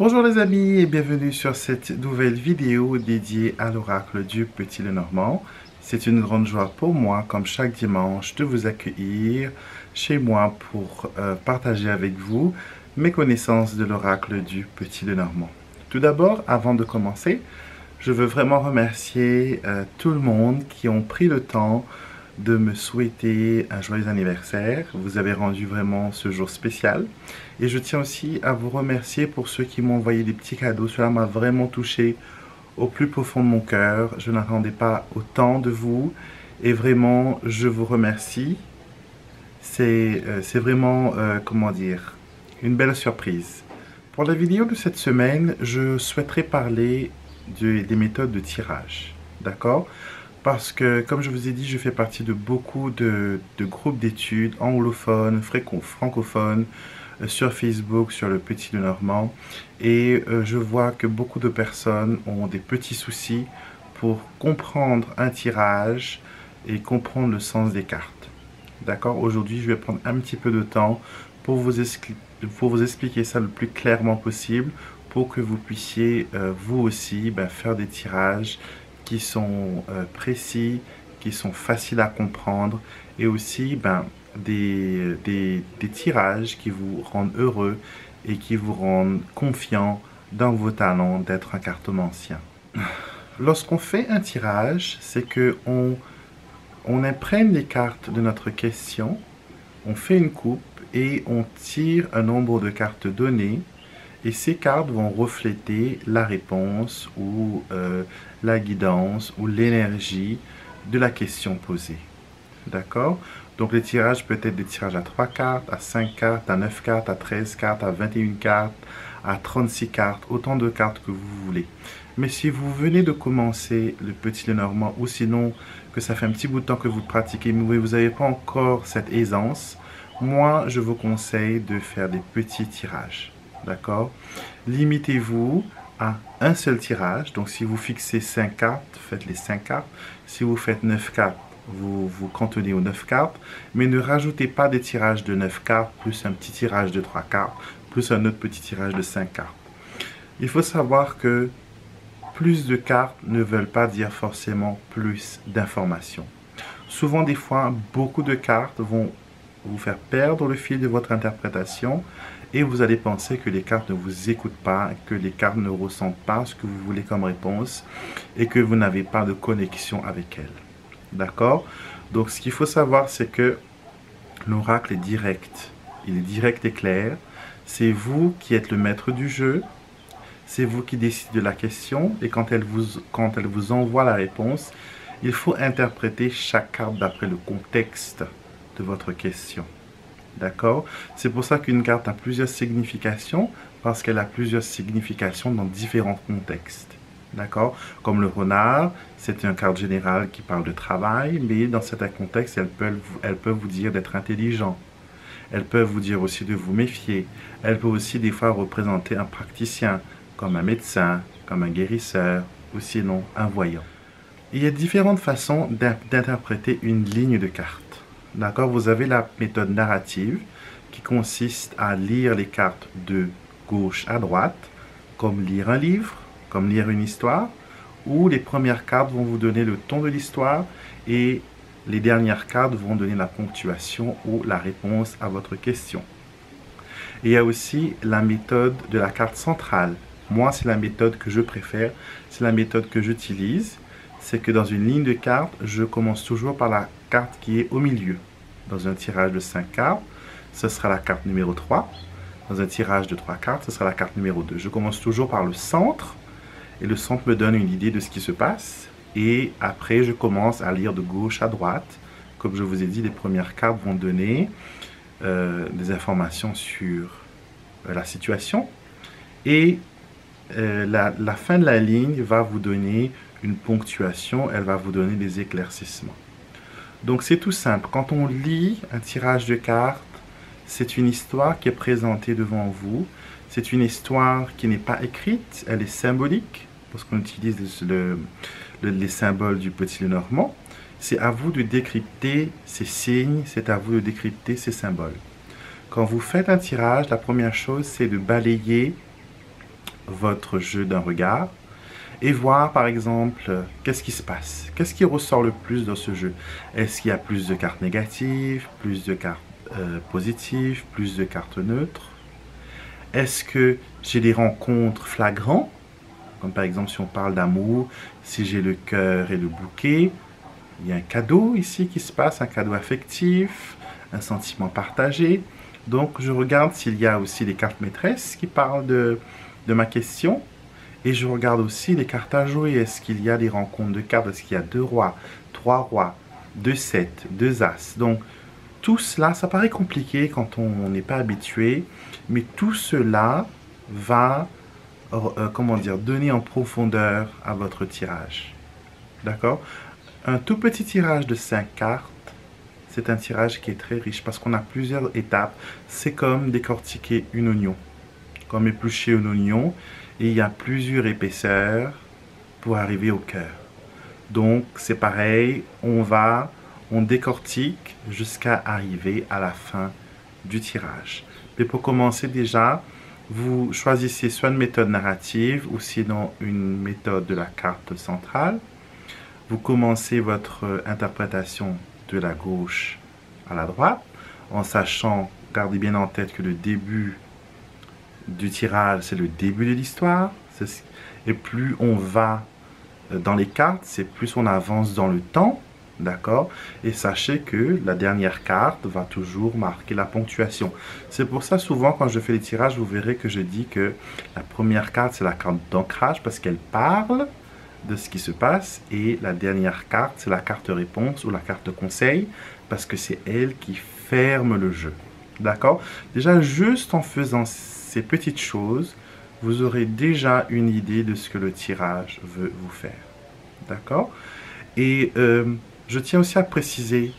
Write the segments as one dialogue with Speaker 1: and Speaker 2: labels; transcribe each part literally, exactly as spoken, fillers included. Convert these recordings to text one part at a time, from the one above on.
Speaker 1: Bonjour les amis et bienvenue sur cette nouvelle vidéo dédiée à l'oracle du Petit Lenormand. C'est une grande joie pour moi, comme chaque dimanche, de vous accueillir chez moi pour euh, partager avec vous mes connaissances de l'oracle du Petit Lenormand. Tout d'abord, avant de commencer, je veux vraiment remercier euh, tout le monde qui ont pris le temps de me souhaiter un joyeux anniversaire. Vous avez rendu vraiment ce jour spécial. Et je tiens aussi à vous remercier pour ceux qui m'ont envoyé des petits cadeaux. Cela m'a vraiment touché au plus profond de mon cœur. Je n'attendais pas autant de vous. Et vraiment, je vous remercie. C'est euh, c'est vraiment, euh, comment dire, une belle surprise. Pour la vidéo de cette semaine, je souhaiterais parler de, des méthodes de tirage. D'accord ? Parce que, comme je vous ai dit, je fais partie de beaucoup de, de groupes d'études anglophones, francophones, euh, sur Facebook, sur le Petit Lenormand. Et euh, je vois que beaucoup de personnes ont des petits soucis pour comprendre un tirage et comprendre le sens des cartes. D'accord? Aujourd'hui, je vais prendre un petit peu de temps pour vous, pour vous expliquer ça le plus clairement possible pour que vous puissiez, euh, vous aussi, ben, faire des tirages qui sont euh, précis, qui sont faciles à comprendre et aussi ben, des, des, des tirages qui vous rendent heureux et qui vous rendent confiant dans vos talents d'être un cartomancien. Lorsqu'on fait un tirage, c'est que on, on imprègne les cartes de notre question, on fait une coupe et on tire un nombre de cartes données. Et ces cartes vont refléter la réponse ou euh, la guidance ou l'énergie de la question posée. D'accord? Donc les tirages peuvent être des tirages à trois cartes, à cinq cartes, à neuf cartes, à treize cartes, à vingt et une cartes, à trente-six cartes, autant de cartes que vous voulez. Mais si vous venez de commencer le Petit Lenormand ou sinon que ça fait un petit bout de temps que vous pratiquez, mais vous n'avez pas encore cette aisance, moi je vous conseille de faire des petits tirages. D'accord? Limitez-vous à un seul tirage. Donc, si vous fixez cinq cartes, faites les cinq cartes. Si vous faites neuf cartes, vous vous cantonnez aux neuf cartes. Mais ne rajoutez pas des tirages de neuf cartes, plus un petit tirage de trois cartes, plus un autre petit tirage de cinq cartes. Il faut savoir que plus de cartes ne veulent pas dire forcément plus d'informations. Souvent, des fois, beaucoup de cartes vont vous faire perdre le fil de votre interprétation et vous allez penser que les cartes ne vous écoutent pas, que les cartes ne ressentent pas ce que vous voulez comme réponse et que vous n'avez pas de connexion avec elles. D'accord? Donc, ce qu'il faut savoir, c'est que l'oracle est direct. Il est direct et clair. C'est vous qui êtes le maître du jeu. C'est vous qui décidez de la question et quand elle vous, quand elle vous envoie la réponse, il faut interpréter chaque carte d'après le contexte de votre question. D'accord? C'est pour ça qu'une carte a plusieurs significations, parce qu'elle a plusieurs significations dans différents contextes. D'accord? Comme le renard, c'est une carte générale qui parle de travail, mais dans certains contextes, elles peuvent, elles peuvent vous dire d'être intelligent. Elles peuvent vous dire aussi de vous méfier. Elles peuvent aussi des fois représenter un praticien, comme un médecin, comme un guérisseur, ou sinon un voyant. Il y a différentes façons d'interpréter une ligne de carte. D'accord, vous avez la méthode narrative qui consiste à lire les cartes de gauche à droite, comme lire un livre, comme lire une histoire, où les premières cartes vont vous donner le ton de l'histoire et les dernières cartes vont donner la ponctuation ou la réponse à votre question. Et il y a aussi la méthode de la carte centrale. Moi, c'est la méthode que je préfère, c'est la méthode que j'utilise. C'est que dans une ligne de cartes, je commence toujours par la carte qui est au milieu. Dans un tirage de cinq cartes, ce sera la carte numéro trois. Dans un tirage de trois cartes, ce sera la carte numéro deux. Je commence toujours par le centre. Et le centre me donne une idée de ce qui se passe. Et après, je commence à lire de gauche à droite. Comme je vous ai dit, les premières cartes vont donner euh, des informations sur euh, la situation. Et euh, la, la fin de la ligne va vous donner une ponctuation, elle va vous donner des éclaircissements. Donc c'est tout simple. Quand on lit un tirage de cartes, c'est une histoire qui est présentée devant vous. C'est une histoire qui n'est pas écrite, elle est symbolique, parce qu'on utilise le, le, les symboles du Petit Lenormand. C'est à vous de décrypter ces signes, c'est à vous de décrypter ces symboles. Quand vous faites un tirage, la première chose, c'est de balayer votre jeu d'un regard et voir par exemple qu'est-ce qui se passe. Qu'est-ce qui ressort le plus dans ce jeu? Est-ce qu'il y a plus de cartes négatives, plus de cartes euh, positives, plus de cartes neutres? Est-ce que j'ai des rencontres flagrantes? Comme par exemple si on parle d'amour, si j'ai le cœur et le bouquet, il y a un cadeau ici qui se passe, un cadeau affectif, un sentiment partagé. Donc je regarde s'il y a aussi les cartes maîtresses qui parlent de, de ma question. Et je regarde aussi les cartes à jouer. Est-ce qu'il y a des rencontres de cartes? Est-ce qu'il y a deux rois, trois rois, deux sept, deux as? Donc tout cela, ça paraît compliqué quand on n'est pas habitué. Mais tout cela va, euh, comment dire, donner en profondeur à votre tirage. D'accord? Un tout petit tirage de cinq cartes, c'est un tirage qui est très riche parce qu'on a plusieurs étapes. C'est comme décortiquer une oignon, comme éplucher un oignon, et il y a plusieurs épaisseurs pour arriver au cœur. Donc c'est pareil, on va, on décortique jusqu'à arriver à la fin du tirage. Mais pour commencer déjà, vous choisissez soit une méthode narrative ou sinon une méthode de la carte centrale. Vous commencez votre interprétation de la gauche à la droite, en sachant, gardez bien en tête que le début du tirage, c'est le début de l'histoire. Et plus on va dans les cartes, c'est plus on avance dans le temps. D'accord? Et sachez que la dernière carte va toujours marquer la ponctuation. C'est pour ça, souvent, quand je fais les tirages, vous verrez que je dis que la première carte, c'est la carte d'ancrage parce qu'elle parle de ce qui se passe, et la dernière carte, c'est la carte réponse ou la carte conseil, parce que c'est elle qui ferme le jeu. D'accord? Déjà, juste en faisant ces petites choses, vous aurez déjà une idée de ce que le tirage veut vous faire. D'accord? Et euh, je tiens aussi à préciser,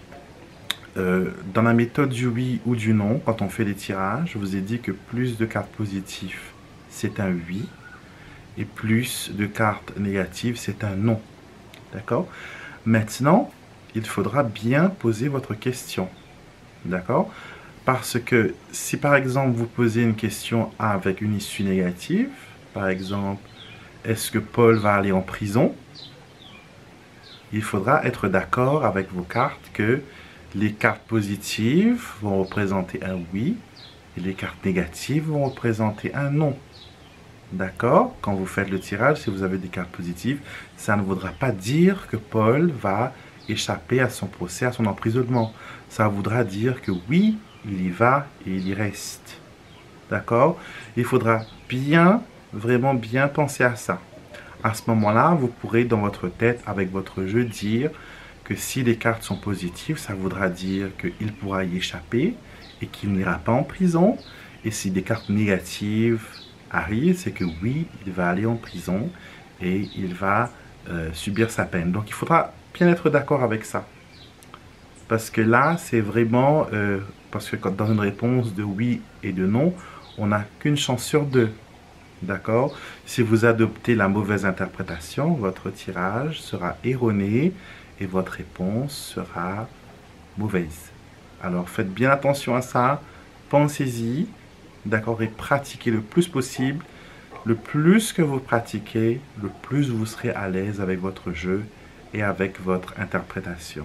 Speaker 1: euh, dans la méthode du oui ou du non, quand on fait les tirages, je vous ai dit que plus de cartes positives, c'est un oui. Et plus de cartes négatives, c'est un non. D'accord? Maintenant, il faudra bien poser votre question. D'accord? Parce que si par exemple vous posez une question avec une issue négative, par exemple, est-ce que Paul va aller en prison? Il faudra être d'accord avec vos cartes que les cartes positives vont représenter un oui et les cartes négatives vont représenter un non. D'accord? Quand vous faites le tirage, si vous avez des cartes positives, ça ne voudra pas dire que Paul va échapper à son procès, à son emprisonnement. Ça voudra dire que oui, il y va et il y reste. D'accord? Il faudra bien, vraiment bien penser à ça. À ce moment-là, vous pourrez dans votre tête, avec votre jeu, dire que si les cartes sont positives, ça voudra dire qu'il pourra y échapper et qu'il n'ira pas en prison. Et si des cartes négatives arrive, c'est que oui, il va aller en prison et il va euh, subir sa peine. Donc il faudra bien être d'accord avec ça. Parce que là, c'est vraiment, euh, parce que quand, dans une réponse de oui et de non, on n'a qu'une chance sur deux. D'accord? Si vous adoptez la mauvaise interprétation, votre tirage sera erroné et votre réponse sera mauvaise. Alors faites bien attention à ça, pensez-y. D'accord? Et pratiquez le plus possible. Le plus que vous pratiquez, le plus vous serez à l'aise avec votre jeu et avec votre interprétation.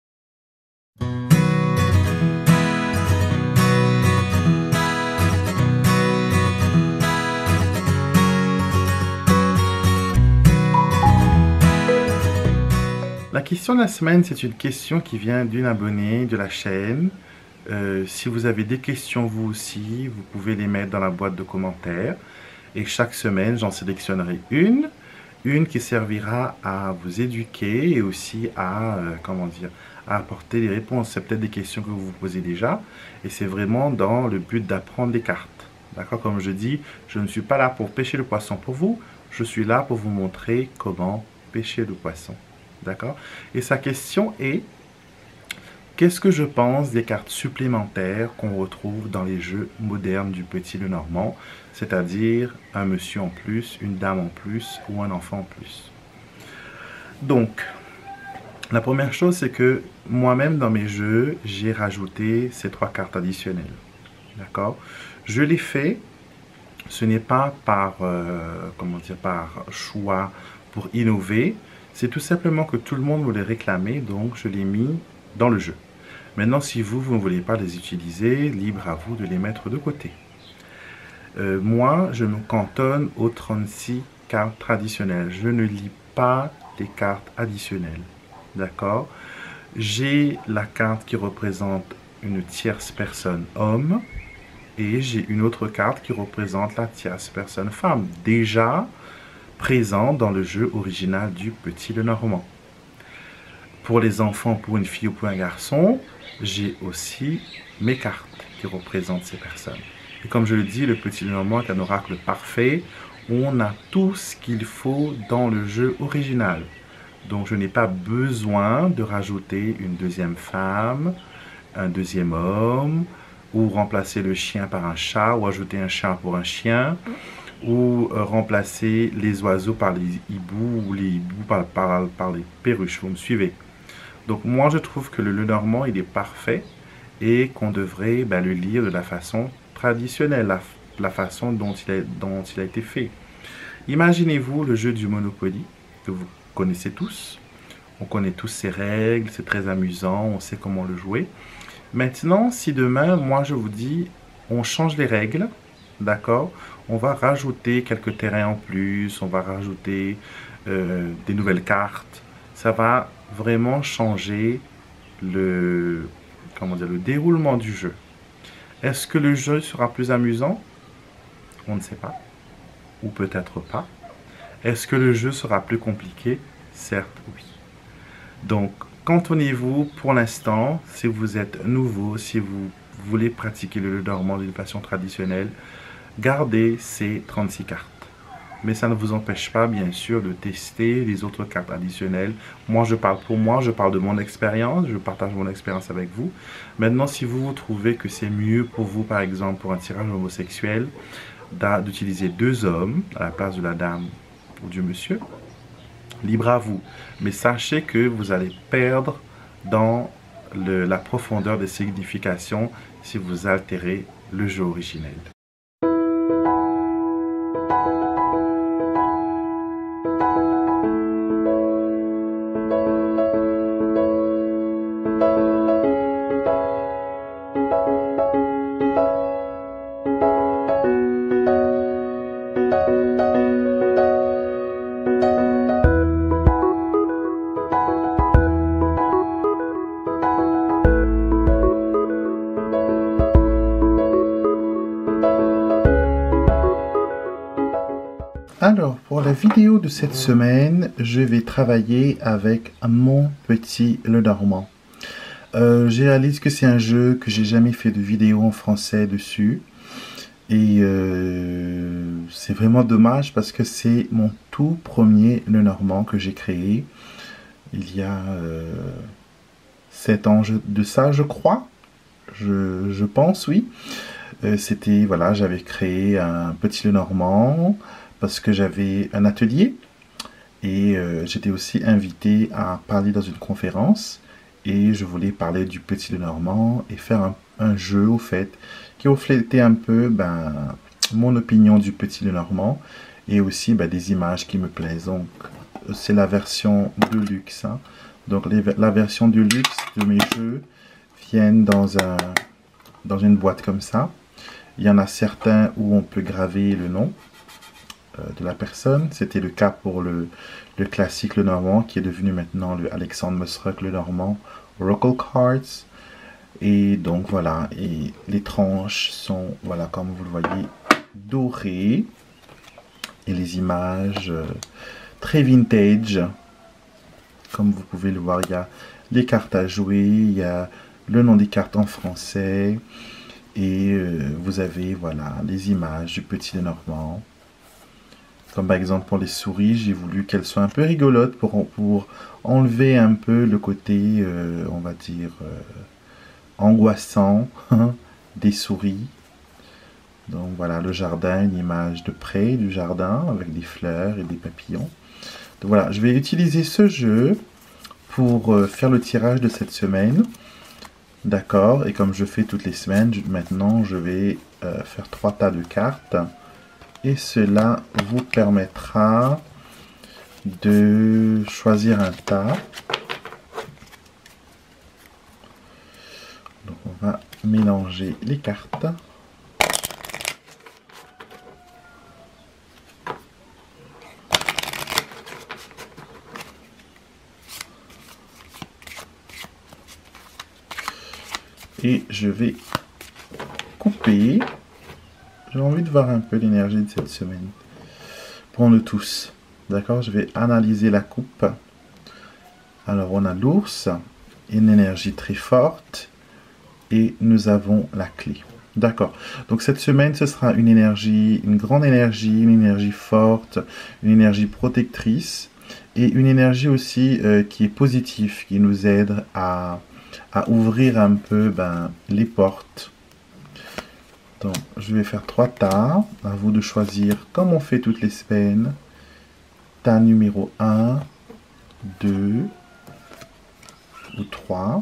Speaker 1: La question de la semaine, c'est une question qui vient d'une abonnée de la chaîne. Euh, si vous avez des questions vous aussi, vous pouvez les mettre dans la boîte de commentaires. Et chaque semaine, j'en sélectionnerai une. Une qui servira à vous éduquer et aussi à, euh, comment dire, à apporter des réponses. C'est peut-être des questions que vous vous posez déjà. Et c'est vraiment dans le but d'apprendre des cartes. D'accord? Comme je dis, je ne suis pas là pour pêcher le poisson pour vous. Je suis là pour vous montrer comment pêcher le poisson. D'accord? Et sa question est: qu'est-ce que je pense des cartes supplémentaires qu'on retrouve dans les jeux modernes du Petit Lenormand, c'est-à-dire un monsieur en plus, une dame en plus ou un enfant en plus? Donc, la première chose, c'est que moi-même dans mes jeux, j'ai rajouté ces trois cartes additionnelles. D'accord? Je l'ai fait Ce n'est pas par, euh, comment dire, par choix pour innover, c'est tout simplement que tout le monde voulait réclamer, donc je l'ai mis dans le jeu. Maintenant, si vous, vous ne voulez pas les utiliser, libre à vous de les mettre de côté. Euh, moi, je me cantonne aux trente-six cartes traditionnelles. Je ne lis pas les cartes additionnelles. D'accord? J'ai la carte qui représente une tierce personne homme et j'ai une autre carte qui représente la tierce personne femme, déjà présente dans le jeu original du Petit Lenormand. Pour les enfants, pour une fille ou pour un garçon, j'ai aussi mes cartes qui représentent ces personnes. Et comme je le dis, le Petit Lenormand est un oracle parfait. On a tout ce qu'il faut dans le jeu original. Donc je n'ai pas besoin de rajouter une deuxième femme, un deuxième homme, ou remplacer le chien par un chat, ou ajouter un chat pour un chien, ou euh, remplacer les oiseaux par les hiboux, ou les hiboux par, par, par les perruches. Vous me suivez? Donc moi je trouve que le Lenormand il est parfait et qu'on devrait ben, le lire de la façon traditionnelle, la, la façon dont il, a, dont il a été fait. Imaginez-vous le jeu du Monopoly que vous connaissez tous. On connaît tous ses règles, c'est très amusant, on sait comment le jouer. Maintenant, si demain, moi je vous dis, on change les règles, d'accord? On va rajouter quelques terrains en plus, on va rajouter euh, des nouvelles cartes. Ça va vraiment changer le, comment dire, le déroulement du jeu. Est-ce que le jeu sera plus amusant? On ne sait pas. Ou peut-être pas. Est-ce que le jeu sera plus compliqué? Certes, oui. Donc, cantonnez-vous pour l'instant, si vous êtes nouveau, si vous voulez pratiquer le Lenormand d'une façon traditionnelle, gardez ces trente-six cartes. Mais ça ne vous empêche pas, bien sûr, de tester les autres cartes additionnelles. Moi, je parle pour moi, je parle de mon expérience, je partage mon expérience avec vous. Maintenant, si vous, vous trouvez que c'est mieux pour vous, par exemple, pour un tirage homosexuel, d'utiliser deux hommes à la place de la dame ou du monsieur, libre à vous. Mais sachez que vous allez perdre dans le, la profondeur des significations si vous altérez le jeu originel. Alors, pour la vidéo de cette semaine, je vais travailler avec mon Petit Lenormand. Euh, je réalise que c'est un jeu que j'ai jamais fait de vidéo en français dessus. Et euh, c'est vraiment dommage parce que c'est mon tout premier Lenormand que j'ai créé. Il y a euh, sept ans de ça, je crois. Je, je pense, oui. Euh, C'était, voilà, j'avais créé un Petit Lenormand parce que j'avais un atelier et euh, j'étais aussi invité à parler dans une conférence et je voulais parler du Petit Lenormand et faire un, un jeu au fait qui reflétait un peu ben, mon opinion du Petit Lenormand et aussi ben, des images qui me plaisent. Donc c'est la version de luxe, hein. Donc les, la version de luxe de mes jeux viennent dans, un, dans une boîte comme ça. Il y en a certains où on peut graver le nom de la personne. C'était le cas pour le, le classique Lenormand qui est devenu maintenant le Alexandre Mosruck Lenormand Oracle Cards. Et donc voilà, et les tranches sont, voilà, comme vous le voyez, dorées. Et les images euh, très vintage. Comme vous pouvez le voir, il y a les cartes à jouer, il y a le nom des cartes en français. Et euh, vous avez, voilà, les images du Petit Lenormand. Comme par exemple pour les souris, j'ai voulu qu'elles soient un peu rigolotes pour, pour enlever un peu le côté, euh, on va dire, euh, angoissant des souris. Donc voilà, le jardin, une image de près du jardin avec des fleurs et des papillons. Donc voilà, je vais utiliser ce jeu pour euh, faire le tirage de cette semaine. D'accord, et comme je fais toutes les semaines, je, maintenant je vais euh, faire trois tas de cartes. et cela vous permettra de choisir un tas. Donc on va mélanger les cartes. Et je vais couper. J'ai envie de voir un peu l'énergie de cette semaine. Pour nous tous. D'accord, je vais analyser la coupe. Alors on a l'ours, une énergie très forte. Et nous avons la clé. D'accord. Donc cette semaine, ce sera une énergie, une grande énergie, une énergie forte, une énergie protectrice. Et une énergie aussi euh, qui est positive, qui nous aide à... à ouvrir un peu ben, les portes. Donc, je vais faire trois tas. À vous de choisir comme on fait toutes les semaines. Tas numéro un, deux ou trois.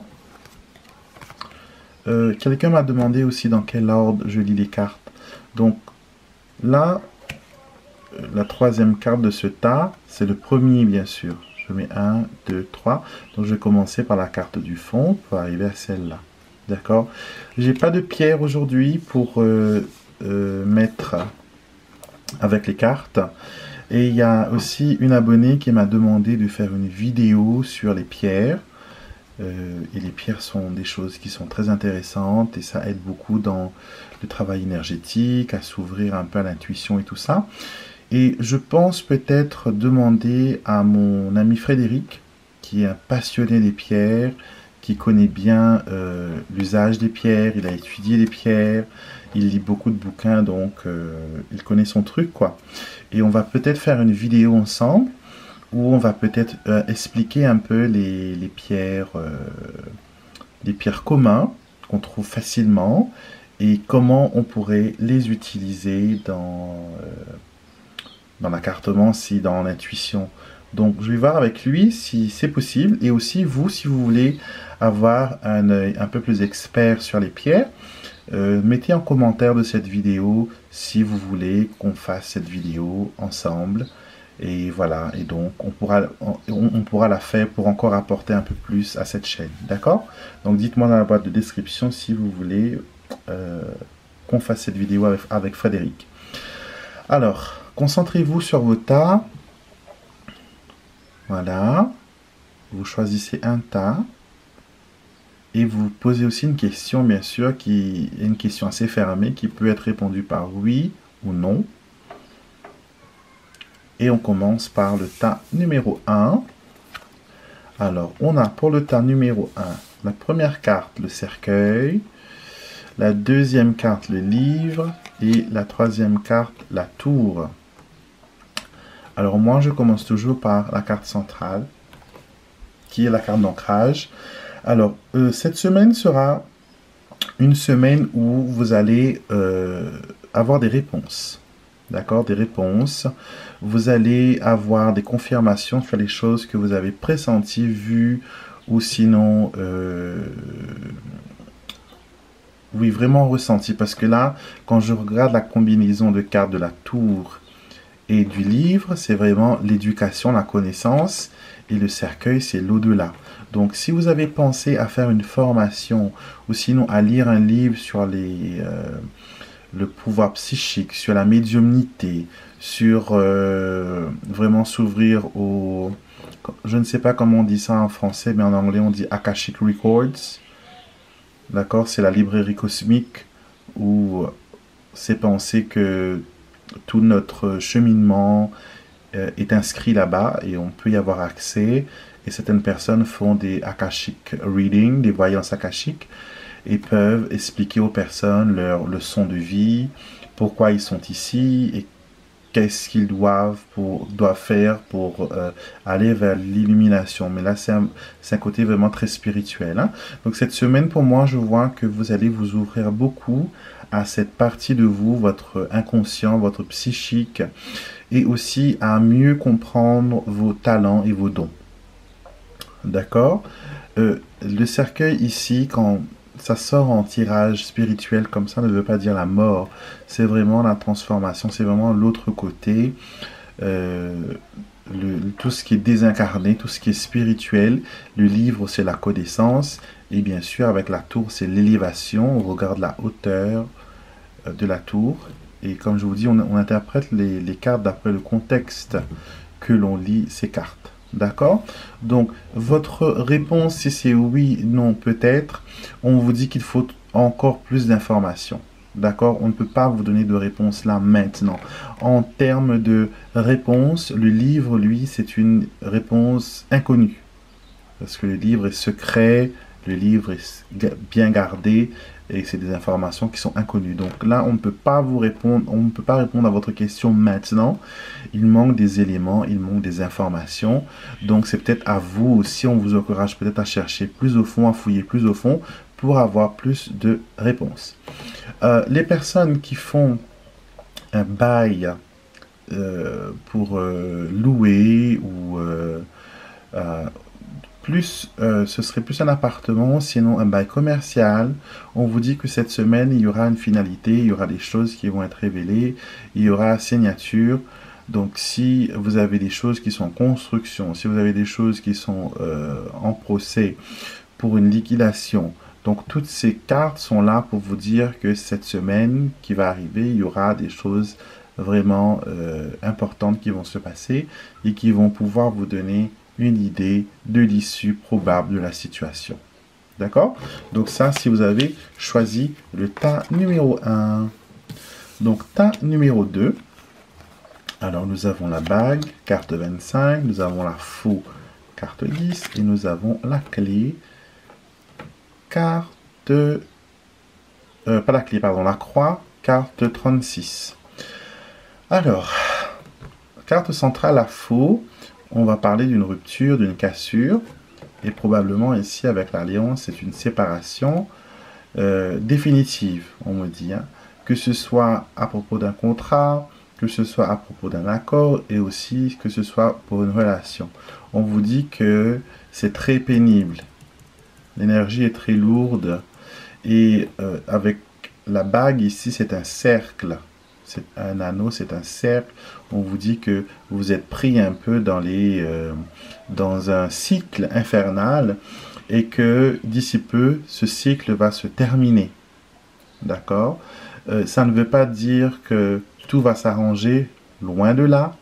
Speaker 1: Euh, Quelqu'un m'a demandé aussi dans quel ordre je lis les cartes. Donc, là, la troisième carte de ce tas, c'est le premier, bien sûr. Je mets un, deux, trois. Donc, je vais commencer par la carte du fond pour arriver à celle-là. D'accord? J'ai pas de pierre aujourd'hui pour euh, euh, mettre avec les cartes. Et il y a aussi une abonnée qui m'a demandé de faire une vidéo sur les pierres. Euh, et les pierres sont des choses qui sont très intéressantes et ça aide beaucoup dans le travail énergétique, à s'ouvrir un peu à l'intuition et tout ça. Et je pense peut-être demander à mon ami Frédéric, qui est un passionné des pierres, qui connaît bien euh, l'usage des pierres, il a étudié les pierres, il lit beaucoup de bouquins, donc euh, il connaît son truc, quoi. Et on va peut-être faire une vidéo ensemble, où on va peut-être euh, expliquer un peu les, les pierres, euh, les pierres communs qu'on trouve facilement, et comment on pourrait les utiliser dans... Euh, dans la cartomancie, dans l'intuition. Donc, je vais voir avec lui si c'est possible. Et aussi, vous, si vous voulez avoir un œil un peu plus expert sur les pierres, euh, mettez en commentaire de cette vidéo si vous voulez qu'on fasse cette vidéo ensemble. Et voilà, et donc, on pourra, on, on pourra la faire pour encore apporter un peu plus à cette chaîne. D'accord? Donc, dites-moi dans la boîte de description si vous voulez euh, qu'on fasse cette vidéo avec, avec Frédéric. Alors... concentrez-vous sur vos tas. Voilà. Vous choisissez un tas. Et vous posez aussi une question, bien sûr, qui est une question assez fermée, qui peut être répondue par oui ou non. Et on commence par le tas numéro un. Alors, on a pour le tas numéro un, la première carte, le cercueil. La deuxième carte, le livre. Et la troisième carte, la tour. Alors moi, je commence toujours par la carte centrale, qui est la carte d'ancrage. Alors, euh, cette semaine sera une semaine où vous allez euh, avoir des réponses. D'accord? Des réponses. Vous allez avoir des confirmations sur les choses que vous avez pressenties, vues, ou sinon... Euh, oui, vraiment ressenties. Parce que là, quand je regarde la combinaison de cartes de la tour... et du livre, c'est vraiment l'éducation, la connaissance, et le cercueil, c'est l'au-delà. Donc, si vous avez pensé à faire une formation, ou sinon à lire un livre sur les, euh, le pouvoir psychique, sur la médiumnité, sur euh, vraiment s'ouvrir au... Je ne sais pas comment on dit ça en français, mais en anglais, on dit Akashic Records. D'accord? C'est la librairie cosmique, où c'est pensé que tout notre cheminement euh, est inscrit là-bas et on peut y avoir accès. Et certaines personnes font des Akashic Reading, des voyances akashiques, et peuvent expliquer aux personnes leur leçon de vie, pourquoi ils sont ici et qu'est-ce qu'ils doivent, pour, doivent faire pour euh, aller vers l'illumination. Mais là, c'est un, un côté vraiment très spirituel. Hein? Donc cette semaine, pour moi, je vois que vous allez vous ouvrir beaucoup à cette partie de vous, votre inconscient, votre psychique, et aussi à mieux comprendre vos talents et vos dons. D'accord? euh, Le cercueil ici, quand ça sort en tirage spirituel comme ça ne veut pas dire la mort. C'est vraiment la transformation, c'est vraiment l'autre côté. Euh, le, tout ce qui est désincarné, tout ce qui est spirituel. Le livre, c'est la connaissance. Et bien sûr, avec la tour, c'est l'élévation. On regarde la hauteur euh, de la tour. Et comme je vous dis, on, on interprète les, les cartes d'après le contexte que l'on lit ces cartes. D'accord? Donc, votre réponse, si c'est oui, non, peut-être, on vous dit qu'il faut encore plus d'informations. D'accord? On ne peut pas vous donner de réponse là maintenant. En termes de réponse, le livre, lui, c'est une réponse inconnue. Parce que le livre est secret, le livre est bien gardé, et c'est des informations qui sont inconnues. Donc là, on ne peut pas vous répondre, on ne peut pas répondre à votre question maintenant. Il manque des éléments, il manque des informations. Donc c'est peut-être à vous aussi, on vous encourage peut-être à chercher plus au fond, à fouiller plus au fond pour avoir plus de réponses. Euh, les personnes qui font un bail euh, pour euh, louer ou euh, euh, plus, euh, ce serait plus un appartement, sinon un bail commercial. On vous dit que cette semaine, il y aura une finalité, il y aura des choses qui vont être révélées, il y aura signature. Donc, si vous avez des choses qui sont en construction, si vous avez des choses qui sont euh, en procès pour une liquidation, donc toutes ces cartes sont là pour vous dire que cette semaine qui va arriver, il y aura des choses vraiment euh, importantes qui vont se passer et qui vont pouvoir vous donner une idée de l'issue probable de la situation. D'accord? Donc ça, si vous avez choisi le tas numéro un. Donc tas numéro deux. Alors nous avons la bague, carte vingt-cinq. Nous avons la faux, carte dix. Et nous avons la clé, carte... Euh, pas la clé, pardon, la croix, carte trente-six. Alors, carte centrale à faux. On va parler d'une rupture, d'une cassure. Et probablement ici, avec l'alliance, c'est une séparation euh, définitive, on me dit. Hein. Que ce soit à propos d'un contrat, que ce soit à propos d'un accord, et aussi que ce soit pour une relation. On vous dit que c'est très pénible. L'énergie est très lourde. Et euh, avec la bague ici, c'est un cercle. C'est un anneau, c'est un cercle. On vous dit que vous êtes pris un peu dans, les, euh, dans un cycle infernal et que d'ici peu, ce cycle va se terminer. D'accord? euh, Ça ne veut pas dire que tout va s'arranger, loin de là.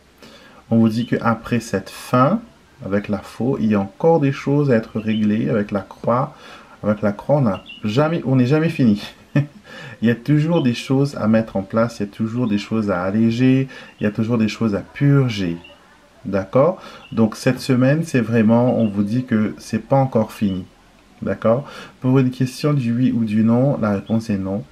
Speaker 1: On vous dit qu'après cette fin, avec la faux, il y a encore des choses à être réglées avec la croix. Avec la croix, on n'a jamais, on n'est jamais fini. Il y a toujours des choses à mettre en place, il y a toujours des choses à alléger, il y a toujours des choses à purger. D'accord? Donc cette semaine, c'est vraiment, on vous dit que c'est pas encore fini. D'accord? Pour une question du oui ou du non, la réponse est non.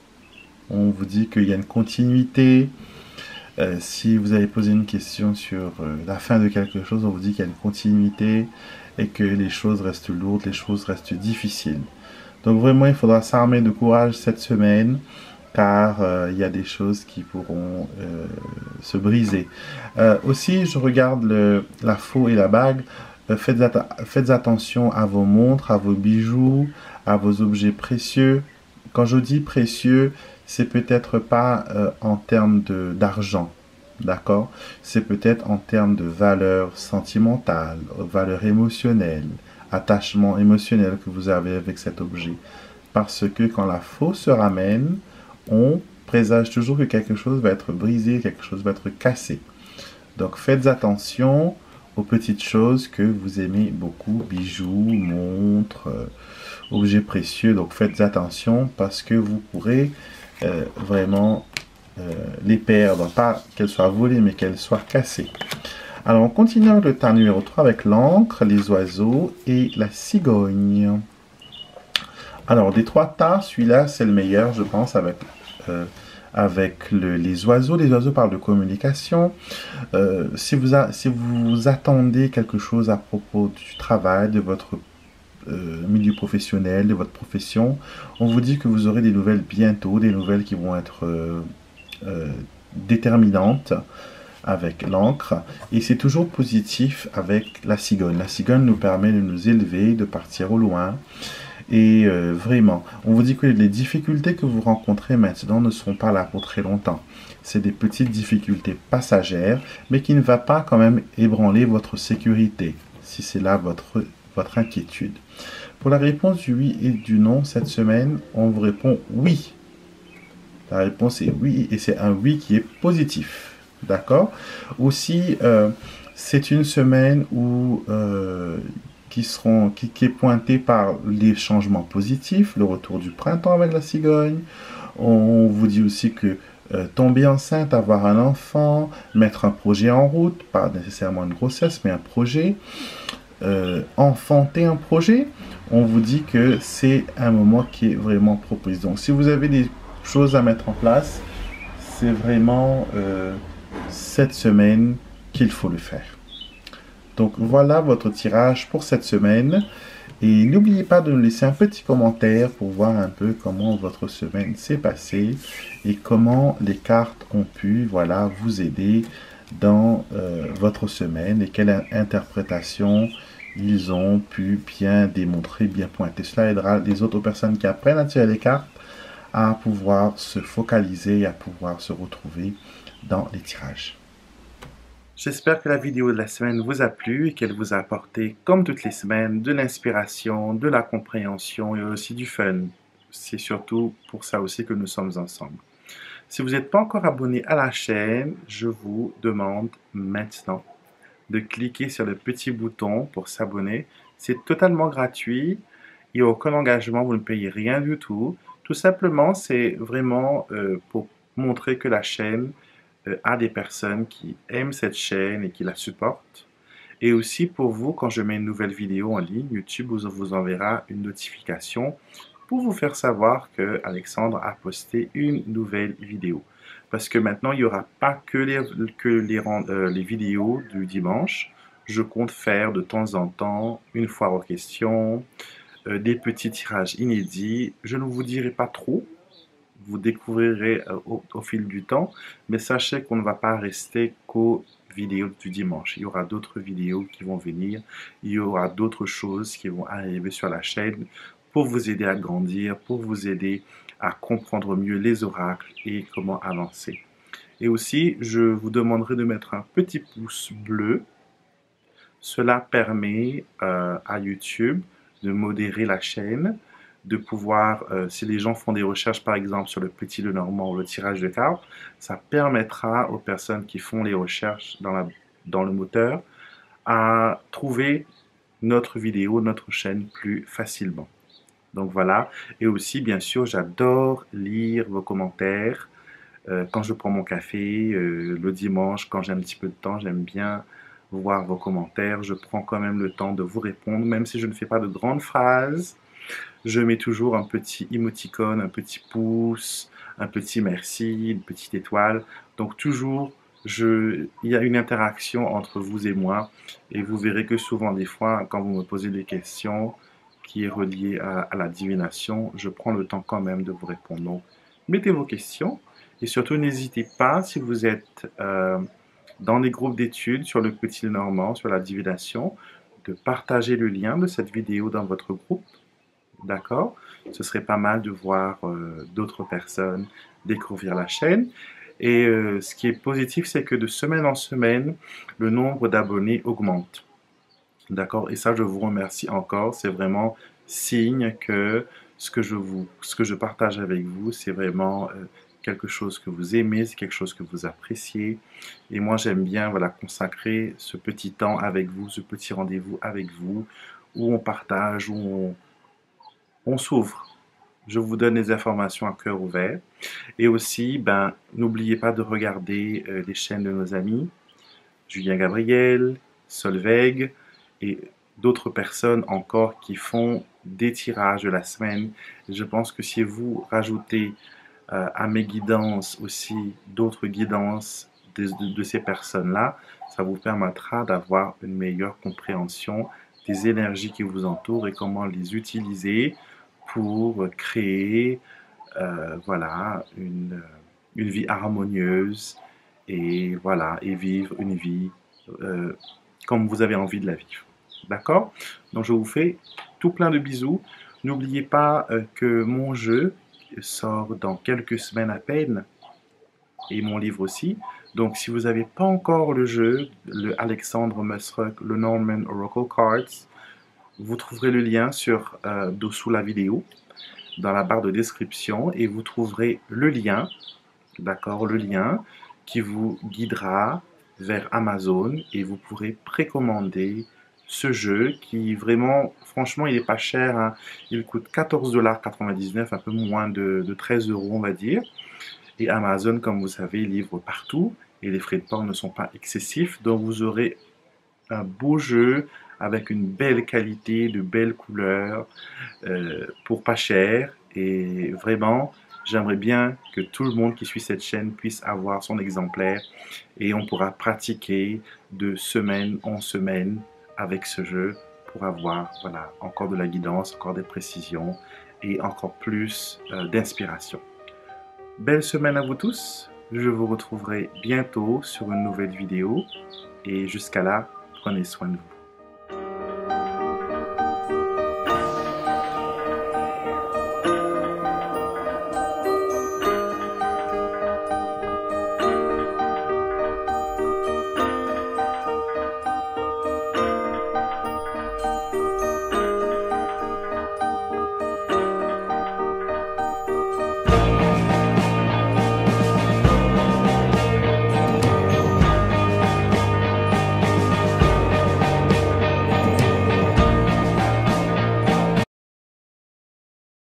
Speaker 1: On vous dit qu'il y a une continuité. Euh, si vous avez posé une question sur euh, la fin de quelque chose, on vous dit qu'il y a une continuité et que les choses restent lourdes, les choses restent difficiles. Donc vraiment, il faudra s'armer de courage cette semaine, car euh, il y a des choses qui pourront euh, se briser. Euh, aussi, je regarde le, la faux et la bague. Euh, faites, at faites attention à vos montres, à vos bijoux, à vos objets précieux. Quand je dis précieux, c'est peut-être pas euh, en termes d'argent. D'accord? C'est peut-être en termes de valeur sentimentale, valeur émotionnelle, attachement émotionnel que vous avez avec cet objet. Parce que quand la faux se ramène, on présage toujours que quelque chose va être brisé, quelque chose va être cassé. Donc faites attention aux petites choses que vous aimez beaucoup, bijoux, montres, euh, objets précieux. Donc faites attention parce que vous pourrez euh, vraiment euh, les perdre. Pas qu'elles soient volées, mais qu'elles soient cassées. Alors, on continue avec le tas numéro trois avec l'encre, les oiseaux et la cigogne. Alors, des trois tas, celui-là, c'est le meilleur, je pense, avec, euh, avec le, les oiseaux. Les oiseaux parlent de communication. Euh, si, vous a, si vous attendez quelque chose à propos du travail, de votre euh, milieu professionnel, de votre profession, on vous dit que vous aurez des nouvelles bientôt, des nouvelles qui vont être euh, euh, déterminantes. Avec l'encre, et c'est toujours positif avec la cigogne. La cigogne nous permet de nous élever, de partir au loin, Et euh, vraiment, on vous dit que les difficultés que vous rencontrez maintenant ne seront pas là pour très longtemps. C'est des petites difficultés passagères, mais qui ne va pas quand même ébranler votre sécurité, si c'est là votre, votre inquiétude. Pour la réponse du oui et du non, cette semaine, on vous répond oui. La réponse est oui, et c'est un oui qui est positif. D'accord? Aussi, euh, c'est une semaine où, euh, qui, seront, qui, qui est pointée par les changements positifs, le retour du printemps avec la cigogne. On vous dit aussi que euh, tomber enceinte, avoir un enfant, mettre un projet en route, pas nécessairement une grossesse, mais un projet, euh, enfanter un projet, on vous dit que c'est un moment qui est vraiment propice. Donc si vous avez des choses à mettre en place, c'est vraiment euh, cette semaine qu'il faut le faire. Donc voilà votre tirage pour cette semaine. Et n'oubliez pas de nous laisser un petit commentaire pour voir un peu comment votre semaine s'est passée et comment les cartes ont pu, voilà, vous aider dans euh, votre semaine et quelle interprétation ils ont pu bien démontrer, bien pointer. Cela aidera les autres personnes qui apprennent à tirer les cartes à pouvoir se focaliser et à pouvoir se retrouver dans les tirages. J'espère que la vidéo de la semaine vous a plu et qu'elle vous a apporté, comme toutes les semaines, de l'inspiration, de la compréhension et aussi du fun. C'est surtout pour ça aussi que nous sommes ensemble. Si vous n'êtes pas encore abonné à la chaîne, je vous demande maintenant de cliquer sur le petit bouton pour s'abonner. C'est totalement gratuit, il n'y a aucun engagement, vous ne payez rien du tout. Tout simplement, c'est vraiment euh, pour montrer que la chaîne euh, a des personnes qui aiment cette chaîne et qui la supportent. Et aussi pour vous, quand je mets une nouvelle vidéo en ligne, YouTube vous, vous enverra une notification pour vous faire savoir que Alexandre a posté une nouvelle vidéo. Parce que maintenant, il n'y aura pas que les, que les, euh, les vidéos du dimanche. Je compte faire de temps en temps une foire aux questions, euh, des petits tirages inédits. Je ne vous dirai pas trop, vous découvrirez euh, au, au fil du temps, mais sachez qu'on ne va pas rester qu'aux vidéos du dimanche. Il y aura d'autres vidéos qui vont venir, il y aura d'autres choses qui vont arriver sur la chaîne pour vous aider à grandir, pour vous aider à comprendre mieux les oracles et comment avancer. Et aussi, je vous demanderai de mettre un petit pouce bleu. Cela permet euh, à YouTube de modérer la chaîne, de pouvoir, euh, si les gens font des recherches par exemple sur le petit Lenormand ou le tirage de cartes, ça permettra aux personnes qui font les recherches dans, la, dans le moteur à trouver notre vidéo, notre chaîne plus facilement. Donc voilà, et aussi bien sûr j'adore lire vos commentaires euh, quand je prends mon café, euh, le dimanche, quand j'ai un petit peu de temps, j'aime bien voir vos commentaires, je prends quand même le temps de vous répondre, même si je ne fais pas de grandes phrases. Je mets toujours un petit émoticône, un petit pouce, un petit merci, une petite étoile. Donc toujours, je, il y a une interaction entre vous et moi. Et vous verrez que souvent, des fois, quand vous me posez des questions qui est reliées à, à la divination, je prends le temps quand même de vous répondre. Donc, mettez vos questions. Et surtout, n'hésitez pas, si vous êtes euh, dans des groupes d'études sur le petit Lenormand, sur la divination, de partager le lien de cette vidéo dans votre groupe. D'accord? Ce serait pas mal de voir euh, d'autres personnes découvrir la chaîne. Et euh, ce qui est positif, c'est que de semaine en semaine, le nombre d'abonnés augmente. D'accord? Et ça, je vous remercie encore. C'est vraiment signe que ce que je, vous, ce que je partage avec vous, c'est vraiment euh, quelque chose que vous aimez, c'est quelque chose que vous appréciez. Et moi, j'aime bien voilà, consacrer ce petit temps avec vous, ce petit rendez-vous avec vous, où on partage, où on on s'ouvre. Je vous donne les informations à cœur ouvert. Et aussi, ben, n'oubliez pas de regarder euh, les chaînes de nos amis, Julien Gabriel, Solveig et d'autres personnes encore qui font des tirages de la semaine. Et je pense que si vous rajoutez euh, à mes guidances aussi d'autres guidances de, de, de ces personnes-là, ça vous permettra d'avoir une meilleure compréhension des énergies qui vous entourent et comment les utiliser pour créer euh, voilà, une, une vie harmonieuse et, voilà, et vivre une vie euh, comme vous avez envie de la vivre. D'accord? Donc je vous fais tout plein de bisous. N'oubliez pas euh, que mon jeu sort dans quelques semaines à peine et mon livre aussi. Donc, si vous n'avez pas encore le jeu, le Alexandre Musruck, le Norman Oracle Cards, vous trouverez le lien sur euh, dessous la vidéo, dans la barre de description, et vous trouverez le lien, d'accord, le lien qui vous guidera vers Amazon et vous pourrez précommander ce jeu qui vraiment, franchement, il n'est pas cher, hein. Il coûte quatorze dollars quatre-vingt-dix-neuf, un peu moins de, de treize euros, on va dire. Et Amazon, comme vous savez, livre partout et les frais de port ne sont pas excessifs. Donc vous aurez un beau jeu avec une belle qualité, de belles couleurs, euh, pour pas cher. Et vraiment, j'aimerais bien que tout le monde qui suit cette chaîne puisse avoir son exemplaire et on pourra pratiquer de semaine en semaine avec ce jeu pour avoir voilà, encore de la guidance, encore des précisions et encore plus euh, d'inspiration. Belle semaine à vous tous, je vous retrouverai bientôt sur une nouvelle vidéo et jusqu'à là, prenez soin de vous.